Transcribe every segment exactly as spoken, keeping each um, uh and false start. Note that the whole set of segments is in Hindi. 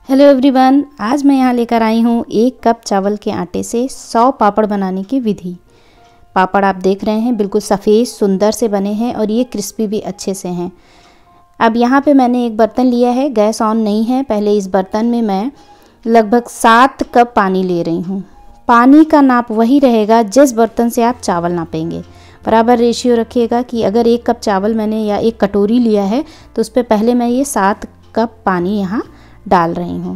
हेलो एवरीवन, आज मैं यहाँ लेकर आई हूँ एक कप चावल के आटे से सौ पापड़ बनाने की विधि। पापड़ आप देख रहे हैं बिल्कुल सफ़ेद सुंदर से बने हैं और ये क्रिस्पी भी अच्छे से हैं। अब यहाँ पे मैंने एक बर्तन लिया है, गैस ऑन नहीं है। पहले इस बर्तन में मैं लगभग सात कप पानी ले रही हूँ। पानी का नाप वही रहेगा जिस बर्तन से आप चावल नापेंगे। बराबर रेशियो रखिएगा कि अगर एक कप चावल मैंने या एक कटोरी लिया है तो उस पर पहले मैं ये सात कप पानी यहाँ डाल रही हूँ।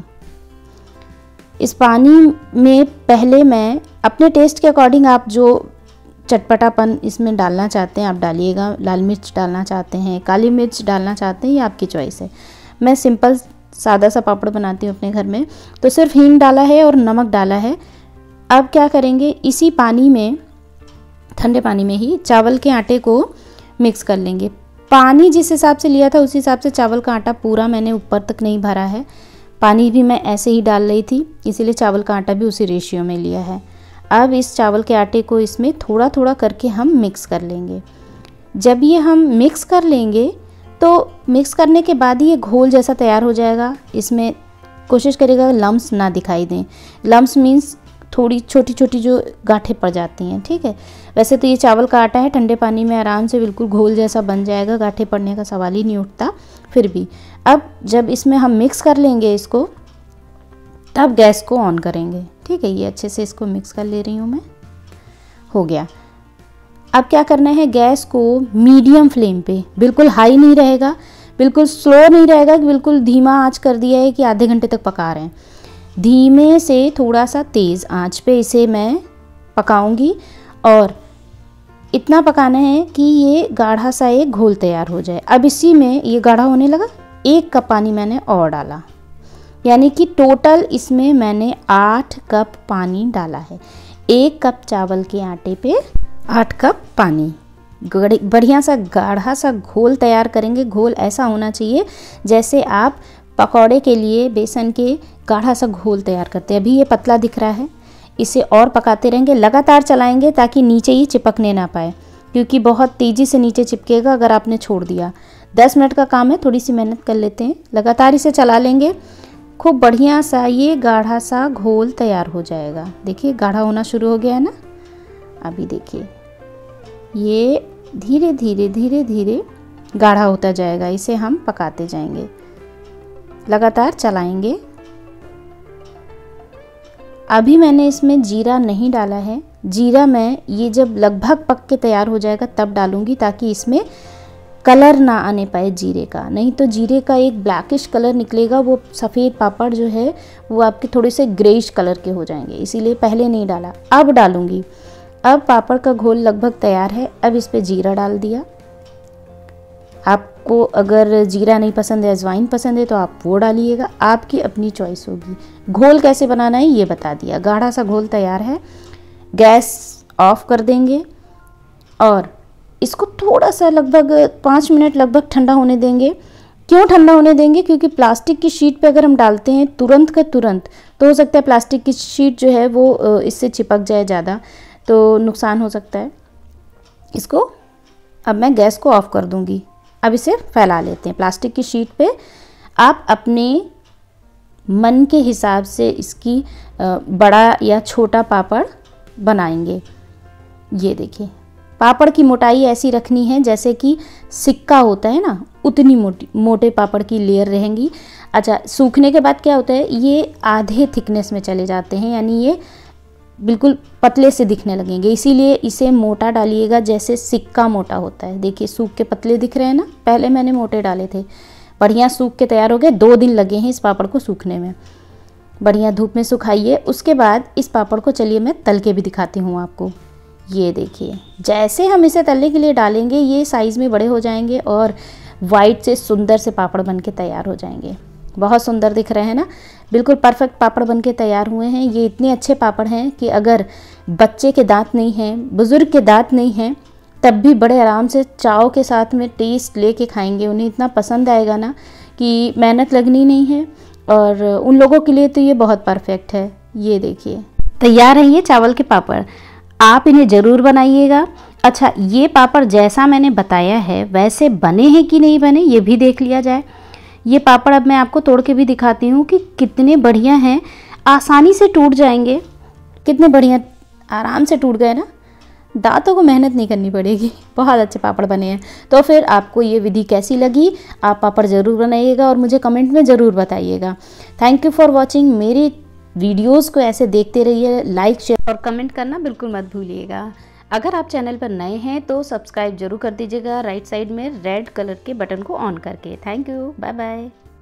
इस पानी में पहले मैं अपने टेस्ट के अकॉर्डिंग, आप जो चटपटापन इसमें डालना चाहते हैं आप डालिएगा। लाल मिर्च डालना चाहते हैं, काली मिर्च डालना चाहते हैं, ये आपकी चॉइस है। मैं सिंपल सादा सा पापड़ बनाती हूँ अपने घर में, तो सिर्फ हींग डाला है और नमक डाला है। अब क्या करेंगे, इसी पानी में, ठंडे पानी में ही चावल के आटे को मिक्स कर लेंगे। पानी जिस हिसाब से लिया था उस हिसाब से चावल का आटा पूरा मैंने ऊपर तक नहीं भरा है। पानी भी मैं ऐसे ही डाल रही थी, इसीलिए चावल का आटा भी उसी रेशियो में लिया है। अब इस चावल के आटे को इसमें थोड़ा थोड़ा करके हम मिक्स कर लेंगे। जब ये हम मिक्स कर लेंगे तो मिक्स करने के बाद ये घोल जैसा तैयार हो जाएगा। इसमें कोशिश करिएगा लम्स ना दिखाई दें। लम्स मीन्स थोड़ी छोटी छोटी जो गांठें पड़ जाती हैं, ठीक है। वैसे तो ये चावल का आटा है, ठंडे पानी में आराम से बिल्कुल घोल जैसा बन जाएगा, गांठें पड़ने का सवाल ही नहीं उठता। फिर भी अब जब इसमें हम मिक्स कर लेंगे इसको, तब गैस को ऑन करेंगे, ठीक है। ये अच्छे से इसको मिक्स कर ले रही हूँ मैं। हो गया। अब क्या करना है, गैस को मीडियम फ्लेम पे, बिल्कुल हाई नहीं रहेगा, बिल्कुल स्लो नहीं रहेगा कि बिल्कुल धीमा आँच कर दिया है कि आधे घंटे तक पका रहे हैं। धीमे से थोड़ा सा तेज़ आंच पे इसे मैं पकाऊंगी और इतना पकाना है कि ये गाढ़ा सा एक घोल तैयार हो जाए। अब इसी में ये गाढ़ा होने लगा, एक कप पानी मैंने और डाला, यानी कि टोटल इसमें मैंने आठ कप पानी डाला है। एक कप चावल के आटे पे आठ कप पानी। बढ़िया सा गाढ़ा सा घोल तैयार करेंगे। घोल ऐसा होना चाहिए जैसे आप पकौड़े के लिए बेसन के गाढ़ा सा घोल तैयार करते हैं। अभी ये पतला दिख रहा है, इसे और पकाते रहेंगे, लगातार चलाएंगे ताकि नीचे ही चिपकने ना पाए, क्योंकि बहुत तेज़ी से नीचे चिपकेगा अगर आपने छोड़ दिया। दस मिनट का काम है, थोड़ी सी मेहनत कर लेते हैं। लगातार इसे चला लेंगे, खूब बढ़िया सा ये गाढ़ा सा घोल तैयार हो जाएगा। देखिए गाढ़ा होना शुरू हो गया है ना। अभी देखिए ये धीरे धीरे धीरे धीरे गाढ़ा होता जाएगा। इसे हम पकाते जाएंगे, लगातार चलाएंगे। अभी मैंने इसमें जीरा नहीं डाला है। जीरा मैं ये जब लगभग पक के तैयार हो जाएगा तब डालूंगी, ताकि इसमें कलर ना आने पाए जीरे का। नहीं तो जीरे का एक ब्लैकिश कलर निकलेगा, वो सफ़ेद पापड़ जो है वो आपके थोड़े से ग्रेइश कलर के हो जाएंगे, इसीलिए पहले नहीं डाला। अब डालूंगी। अब पापड़ का घोल लगभग तैयार है। अब इस पर जीरा डाल दिया। आपको अगर जीरा नहीं पसंद है, अजवाइन पसंद है तो आप वो डालिएगा, आपकी अपनी चॉइस होगी। घोल कैसे बनाना है ये बता दिया। गाढ़ा सा घोल तैयार है। गैस ऑफ कर देंगे और इसको थोड़ा सा लगभग पाँच मिनट लगभग ठंडा होने देंगे। क्यों ठंडा होने देंगे? क्योंकि प्लास्टिक की शीट पे अगर हम डालते हैं तुरंत का तुरंत, तो हो सकता है प्लास्टिक की शीट जो है वो इससे चिपक जाए ज़्यादा, तो नुकसान हो सकता है। इसको अब मैं गैस को ऑफ कर दूँगी। अब इसे फैला लेते हैं प्लास्टिक की शीट पे। आप अपने मन के हिसाब से इसकी बड़ा या छोटा पापड़ बनाएंगे। ये देखिए, पापड़ की मोटाई ऐसी रखनी है जैसे कि सिक्का होता है ना, उतनी मोटी मोटे पापड़ की लेयर रहेंगी। अच्छा, सूखने के बाद क्या होता है, ये आधे थिकनेस में चले जाते हैं, यानी ये बिल्कुल पतले से दिखने लगेंगे। इसीलिए इसे मोटा डालिएगा, जैसे सिक्का मोटा होता है। देखिए सूख के पतले दिख रहे हैं ना, पहले मैंने मोटे डाले थे। बढ़िया सूख के तैयार हो गए। दो दिन लगे हैं इस पापड़ को सूखने में। बढ़िया धूप में सुखाइए। उसके बाद इस पापड़ को चलिए मैं तल के भी दिखाती हूँ आपको। ये देखिए, जैसे हम इसे तलने के लिए डालेंगे ये साइज़ में बड़े हो जाएंगे और वाइट से सुंदर से पापड़ बन के तैयार हो जाएंगे। बहुत सुंदर दिख रहे हैं ना, बिल्कुल परफेक्ट पापड़ बनके तैयार हुए हैं। ये इतने अच्छे पापड़ हैं कि अगर बच्चे के दांत नहीं हैं, बुज़ुर्ग के दांत नहीं हैं, तब भी बड़े आराम से चाव के साथ में टेस्ट लेके खाएंगे। उन्हें इतना पसंद आएगा ना कि मेहनत लगनी नहीं है, और उन लोगों के लिए तो ये बहुत परफेक्ट है। ये देखिए तैयार है ये चावल के पापड़। आप इन्हें ज़रूर बनाइएगा। अच्छा, ये पापड़ जैसा मैंने बताया है वैसे बने हैं कि नहीं बने ये भी देख लिया जाए। ये पापड़ अब मैं आपको तोड़ के भी दिखाती हूँ कि कितने बढ़िया हैं, आसानी से टूट जाएंगे। कितने बढ़िया आराम से टूट गए ना, दांतों को मेहनत नहीं करनी पड़ेगी। बहुत अच्छे पापड़ बने हैं। तो फिर आपको ये विधि कैसी लगी, आप पापड़ ज़रूर बनाइएगा और मुझे कमेंट में ज़रूर बताइएगा। Thank you for watching. मेरी वीडियोज़ को ऐसे देखते रहिए, लाइक शेयर और कमेंट करना बिल्कुल मत भूलिएगा। अगर आप चैनल पर नए हैं तो सब्सक्राइब जरूर कर दीजिएगा, राइट साइड में रेड कलर के बटन को ऑन करके। Thank you, bye bye.